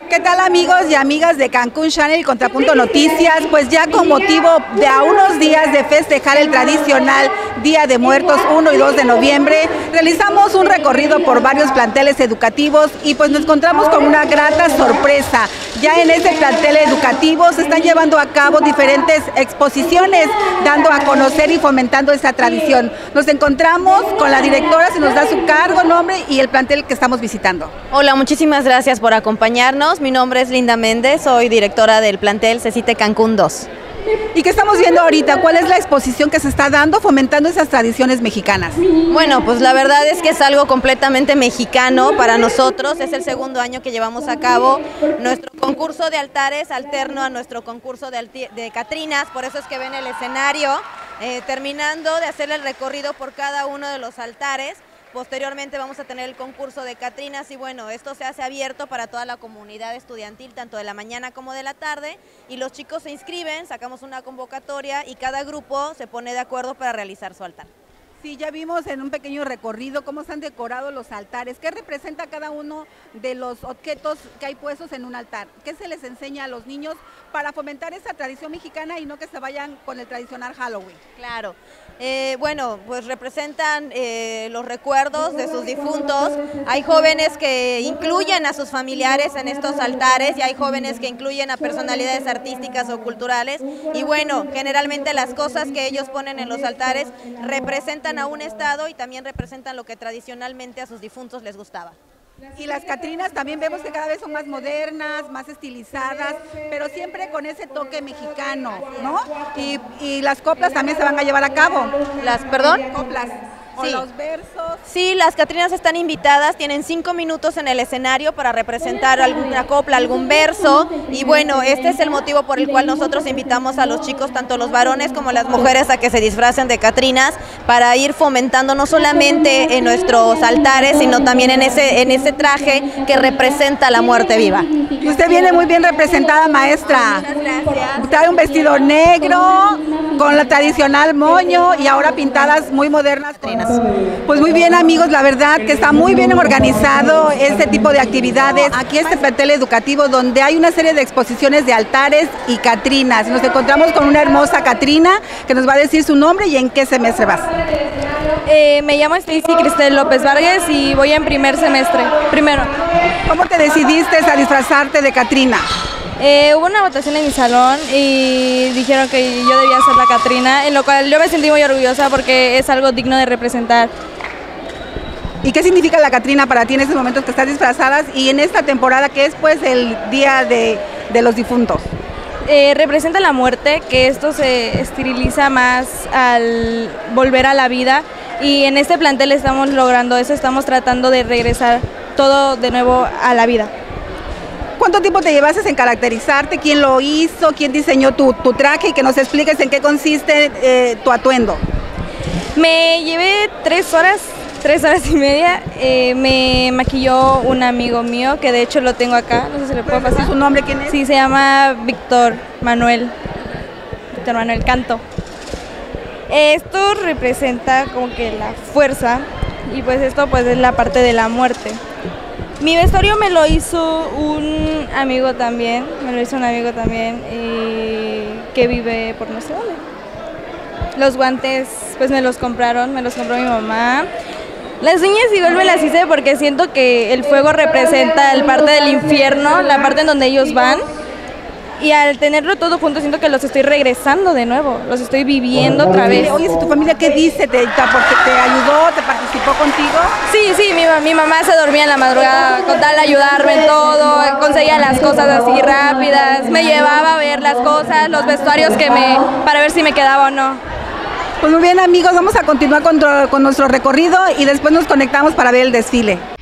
¿Qué tal, amigos y amigas de Cancún Channel y Contrapunto Noticias? Pues ya con motivo de a unos días de festejar el tradicional Día de Muertos 1 y 2 de noviembre, realizamos un recorrido por varios planteles educativos y pues nos encontramos con una grata sorpresa. Ya en este plantel educativo se están llevando a cabo diferentes exposiciones, dando a conocer y fomentando esta tradición. Nos encontramos con la directora, se nos da su cargo, nombre y el plantel que estamos visitando. Hola, muchísimas gracias por acompañarnos. Mi nombre es Linda Méndez, soy directora del plantel CECITE Cancún 2. ¿Y qué estamos viendo ahorita? ¿Cuál es la exposición que se está dando fomentando esas tradiciones mexicanas? Bueno, pues la verdad es que es algo completamente mexicano para nosotros. Es el segundo año que llevamos a cabo nuestro concurso de altares alterno a nuestro concurso de Catrinas. Por eso es que ven el escenario, terminando de hacer el recorrido por cada uno de los altares. Posteriormente vamos a tener el concurso de Catrinas y bueno, esto se hace abierto para toda la comunidad estudiantil, tanto de la mañana como de la tarde, y los chicos se inscriben, sacamos una convocatoria y cada grupo se pone de acuerdo para realizar su altar. Sí, ya vimos en un pequeño recorrido cómo se han decorado los altares. ¿Qué representa cada uno de los objetos que hay puestos en un altar? ¿Qué se les enseña a los niños para fomentar esa tradición mexicana y no que se vayan con el tradicional Halloween? Claro. Bueno, pues representan los recuerdos de sus difuntos. Hay jóvenes que incluyen a sus familiares en estos altares y hay jóvenes que incluyen a personalidades artísticas o culturales. Y bueno, generalmente las cosas que ellos ponen en los altares representan a un estado y también representan lo que tradicionalmente a sus difuntos les gustaba. Y las Catrinas también vemos que cada vez son más modernas, más estilizadas, pero siempre con ese toque mexicano, ¿no? Y las coplas también se van a llevar a cabo. ¿Perdón? Coplas. O sí. Los versos. Sí, las Catrinas están invitadas, tienen 5 minutos en el escenario para representar alguna copla, algún verso, y bueno, este es el motivo por el cual nosotros invitamos a los chicos, tanto los varones como las mujeres, a que se disfracen de Catrinas para ir fomentando no solamente en nuestros altares, sino también en ese traje que representa la muerte viva. Y usted viene muy bien representada, maestra. Muchas gracias. Trae un vestido negro, con la tradicional moño y ahora pintadas muy modernas. Pues muy bien, amigos, la verdad que está muy bien organizado este tipo de actividades. Aquí este plantel educativo donde hay una serie de exposiciones de altares y Catrinas. Nos encontramos con una hermosa Catrina que nos va a decir su nombre y en qué semestre vas. Me llamo Stacy Cristel López Vargas y voy en primer semestre, primero. ¿Cómo te decidiste a disfrazarte de Catrina? Hubo una votación en mi salón y dijeron que yo debía ser la Catrina, en lo cual yo me sentí muy orgullosa porque es algo digno de representar. ¿Y qué significa la Catrina para ti en estos momentos que estás disfrazadas y en esta temporada que es pues el Día de los Difuntos? Representa la muerte, que esto se esteriliza más al volver a la vida y en este plantel estamos logrando eso, estamos tratando de regresar todo de nuevo a la vida. ¿Cuánto tiempo te llevaste en caracterizarte? ¿Quién lo hizo? ¿Quién diseñó tu traje? Y que nos expliques en qué consiste tu atuendo. Me llevé 3 horas y media. Me maquilló un amigo mío, que de hecho lo tengo acá, no sé si le puedo pasar. ¿Su nombre quién es? Sí, se llama Víctor Manuel Canto. Esto representa como que la fuerza y pues esto pues es la parte de la muerte. Mi vestuario me lo hizo un amigo también, que vive por nuestra área. Los guantes pues me los compró mi mamá. Las uñas igual me las hice porque siento que el fuego representa la parte del infierno, la parte en donde ellos van. Y al tenerlo todo junto siento que los estoy regresando de nuevo, los estoy viviendo otra vez. Oye, ¿tu familia qué dice? ¿Te ayudó? ¿Te participó contigo? Sí, mi mamá se dormía en la madrugada con tal de ayudarme en todo, conseguía las cosas así rápidas, me llevaba a ver las cosas, los vestuarios para ver si me quedaba o no. Pues muy bien, amigos, vamos a continuar con nuestro recorrido y después nos conectamos para ver el desfile.